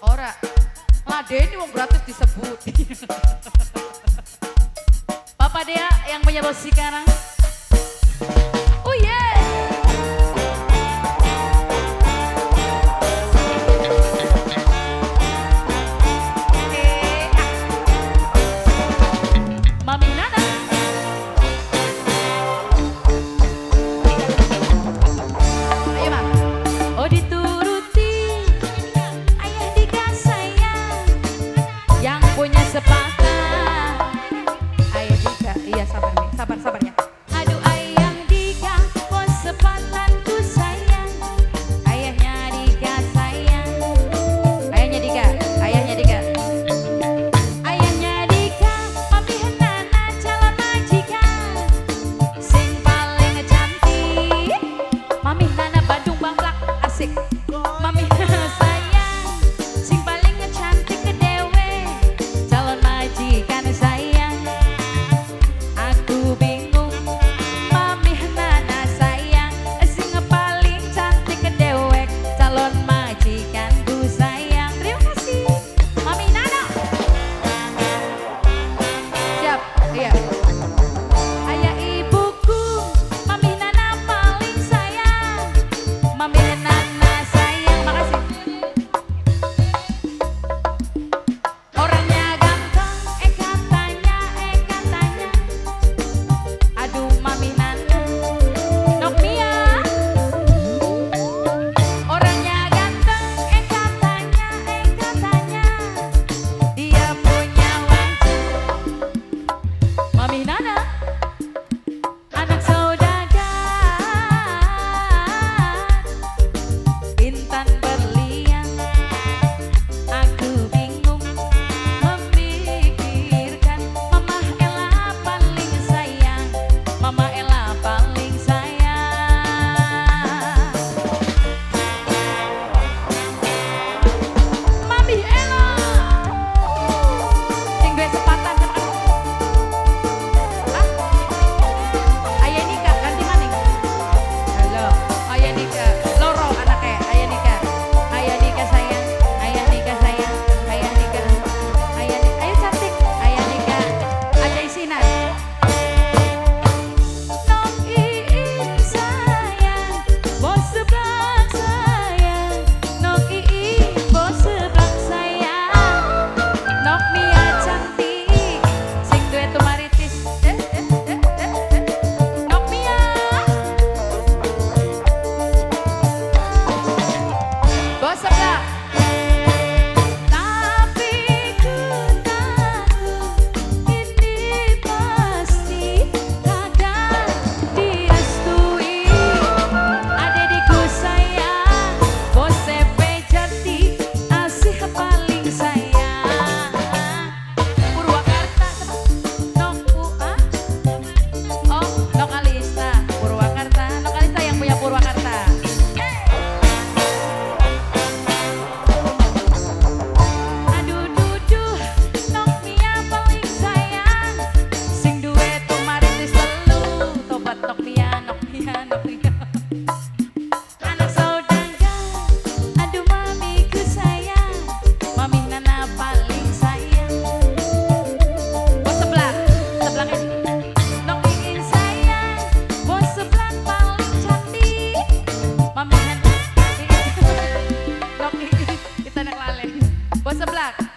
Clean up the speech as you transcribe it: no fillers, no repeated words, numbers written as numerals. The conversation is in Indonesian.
Ora, ladeni wong gratis disebut. Papa Dea yang punya bos sekarang. Oh yeah. Mami Nana. Ayo Mam. Oh dituruti ayah Dika sayang yang punya sepatah. Ayah Dika, iya sabar nih, sabar ya. Aduh ayah Dika, oh sepatanku sayang. Ayahnya Dika sayang. Ayahnya Dika, ayahnya Dika. Ayahnya Dika, mami Nana calon majikan. Sing paling cantik, mami Nana Bandung Bangplak, asik. Mami Nana sayang, sing paling cantik ke dewe, calon majikan sayang. Aku bingung, mami Nana sayang, sing paling cantik ke dewek, calon majikanku sayang. Terima kasih, mami Nana. Siap, iya. Ayah ibuku, mami Nana paling sayang, mami Nana sayang. Makasih. Orangnya ganteng, katanya, aduh mami Nana, Nokmia. Orangnya ganteng, katanya, dia punya wajah. Mami Nana, anak saudagar, intan berlian. Aku bingung memikirkan, Mama Ella paling sayang, Mama Ella paling sayang. Mami Ella, sing duwe sepatan cepet. Ayah Dika ganti maning. Halo, Ayah Dika, loro anaknya. Ayah Dika, Ayah Dika sayang, Ayah Dika sayang, Ayah Dika, Ayah Dika, ayo cantik, Ayah Dika, ada isinan. Nok Iin sayang, bos sebelah sayang, Nok Iin bos sebelah sayang, Nok Mia cantik, sing duwe tumaritis. Nok Mia. Bos sebelah. Tapi ku tahu ini pasti kadang direstui. Adekku sayang, bos CP Jati, asih paling sayang. Purwakarta, Nokku oh Nokalista, Purwakarta, Nokalista yang punya Purwakarta. Aduh duduh, Nokmia paling sayang, sing duwe tumaritis telu, tobat Nokmia. Anak saudagar, aduh mamiku sayang, mami Nana paling sayang. Bos sebelah, sebelahnya Nok Iin sayang, bos sebelah paling cantik, mami Nana. Nok Iin, kita nak laleh. Bos sebelah.